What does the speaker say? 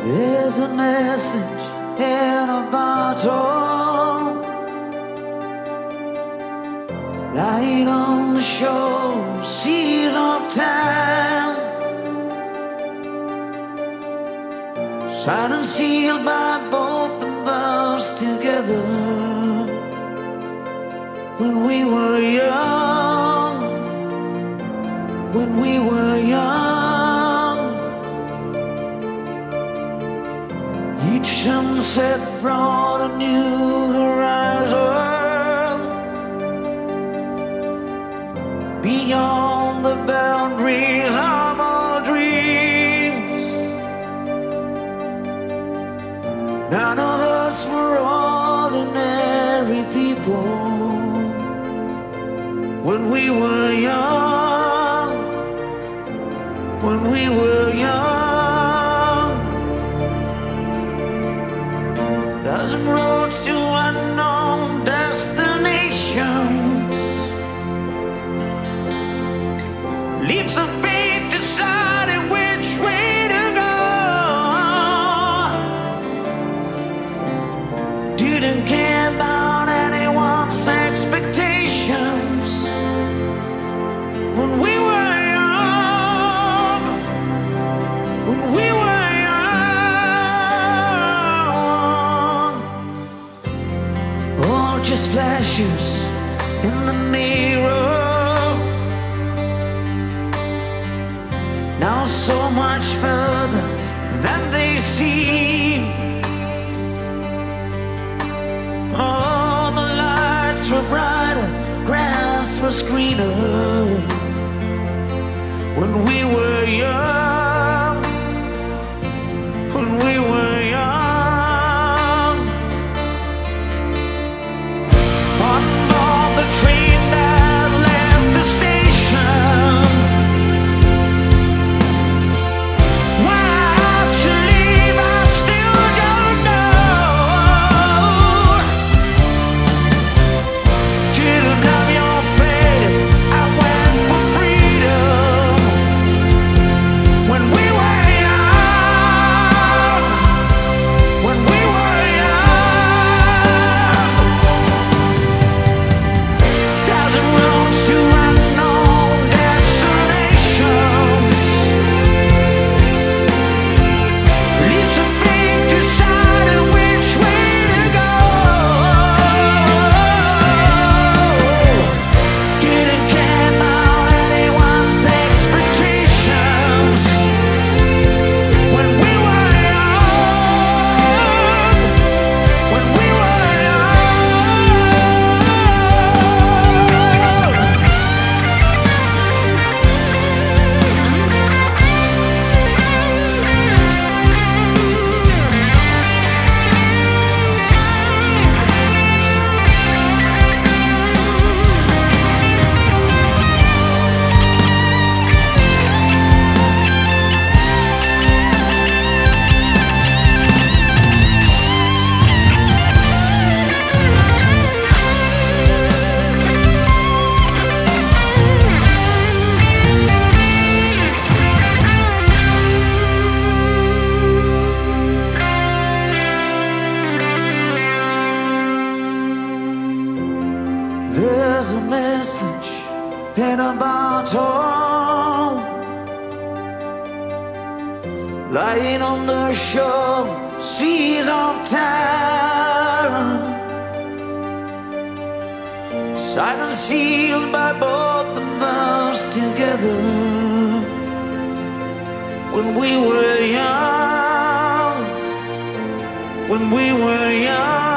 There's a message in a bottle, lying on the shore, seas of time, signed and sealed by both of us together. When we were young, when we were young, each sunset brought a new horizon, beyond the boundaries of our dreams. None of us were ordinary people when we were young, when we were young. Thousand roads to unknown destinations, leaps of faith deciding which way to go. Didn't care about anyone's expectations when we were young, when we were young. All just flashes in the mirror, now so much further than they seem. Oh, the lights were brighter, grass was greener when we were young, when we were young. On board the train that left the station, why to leave I still don't know. Didn't have your faith, I went for freedom when we were young, when we were young. Thousand roads to unknown destinations, leaps of faith deciding which way to go. Didn't care about anyone's expectations when we were young, when we were young. There's a message in a bottle, lying on the shore, seas of time, signed and sealed by both of us together when we were young, when we were young.